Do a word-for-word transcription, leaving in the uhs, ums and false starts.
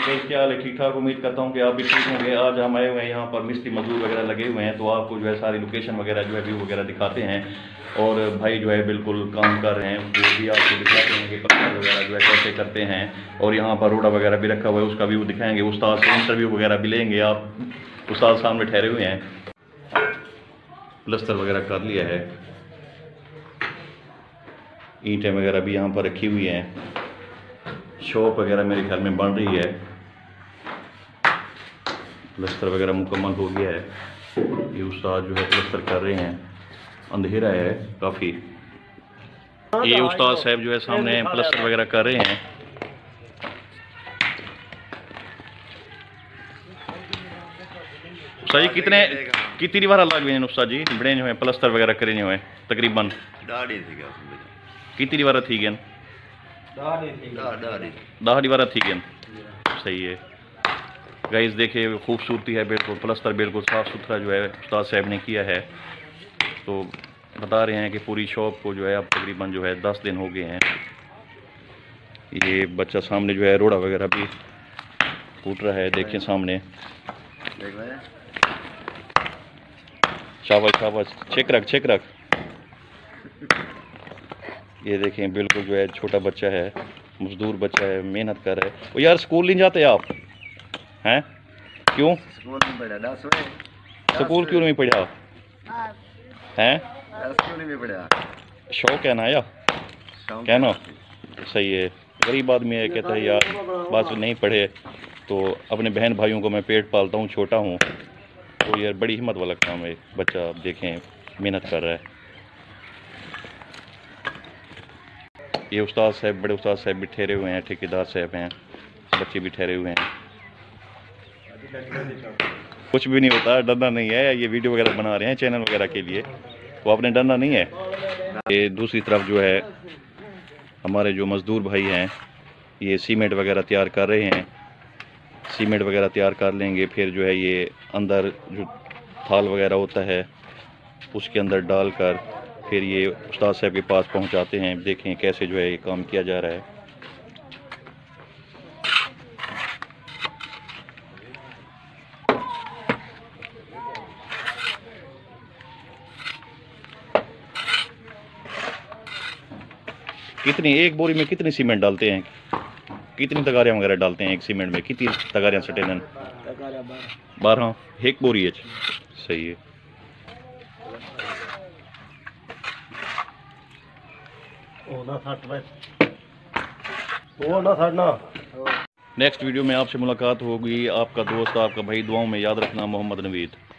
क्या हाल है? ठीक ठाक, उम्मीद करता हूँ कि आप भी ठीक होंगे। आज हम आए हुए हैं यहाँ पर, मिस्त्री मजदूर वगैरह लगे हुए हैं, तो आपको जो है सारी लोकेशन वगैरह जो है व्यू वगैरह दिखाते हैं। और भाई जो है बिल्कुल काम कर रहे हैं, वो भी आपको दिखाते हैं कि पत्थर वगैरह जो है कैसे करते हैं। और यहाँ पर रोड़ा वगैरह भी रखा हुआ है, उसका व्यू दिखाएंगे। उस्ताद से इंटरव्यू वगैरह भी लेंगे। आप उस्ताद सामने ठहरे हुए हैं, प्लस्तर वगैरह कर लिया है, ईंटें वगैरह भी यहाँ पर रखी हुई हैं। शॉप वगैरह मेरे ख्याल में बन रही है, प्लस्तर वगैरह मुकम्मल हो गया है। ये उस्ताद जो है प्लस्तर कर रहे हैं, अंधेरा है काफ़ी। ये उस्ताद साहब जो है सामने प्लस्तर वगैरह कर रहे हैं। उस्ताद जी कितने कितनी बार लग गए उस्ताद जी बड़े जो है प्लस्तर वगैरह करे हुए तकरीबन कितनी बार थी गए? दहाड़ी बार थी गए। सही है गाइस, देखिए खूबसूरती है बिल्कुल, प्लस्तर बिल्कुल साफ़ सुथरा जो है उस्ताद साहब ने किया है। तो बता रहे हैं कि पूरी शॉप को जो है अब तकरीबन जो है दस दिन हो गए हैं। ये बच्चा सामने जो है रोड़ा वगैरह भी कूट रहा है, देखिए सामने। शाबाश शाबाश, चेक रख चेक रख। ये देखें बिल्कुल जो है छोटा बच्चा है, मजदूर बच्चा है, मेहनत कर रहा है। ओ यार स्कूल नहीं जाते आप हैं? क्यों स्कूल नहीं पढ़ा? दस स्कूल क्यों नहीं पढ़ा हैं? स्कूल नहीं पढ़ा, शौक है ना या क्या ना? सही है, गरीब आदमी है, कहता है यार बस नहीं पढ़े तो अपने बहन भाइयों को मैं पेट पालता हूँ, छोटा हूँ। तो यार बड़ी हिम्मत वाला काम है, बच्चा आप देखें मेहनत कर रहा है। ये उस्ताद साहब, बड़े उस्ताद साहब भी ठहरे हुए हैं, ठेकेदार साहब हैं, बच्चे भी ठहरे हुए हैं। कुछ भी नहीं होता, डरना नहीं है। ये वीडियो वगैरह बना रहे हैं चैनल वगैरह के लिए, तो आपने डरना नहीं है। ये दूसरी तरफ जो है हमारे जो मज़दूर भाई हैं, ये सीमेंट वगैरह तैयार कर रहे हैं। सीमेंट वगैरह तैयार कर लेंगे, फिर जो है ये अंदर जो थाल वगैरह होता है उसके अंदर डालकर फिर ये उस्ताद साहब के पास पहुंचाते हैं। देखें कैसे जो है ये काम किया जा रहा है। कितनी एक बोरी में कितनी सीमेंट डालते हैं? कितनी तगारियाँ वगैरह डालते हैं एक सीमेंट में? कितनी तगारियाँ सटेन? बारह एक बोरी है। सही है। नेक्स्ट वीडियो में आपसे मुलाकात होगी। आपका दोस्त, आपका भाई, दुआओं में याद रखना। मोहम्मद नवीद।